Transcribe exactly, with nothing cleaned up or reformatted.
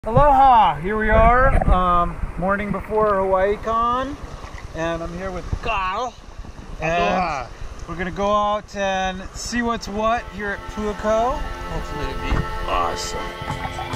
Aloha! Here we are, um, morning before HawaiiCon, and I'm here with Karl. Aloha! We're gonna go out and see what's what here at Puako. Hopefully it'll be awesome.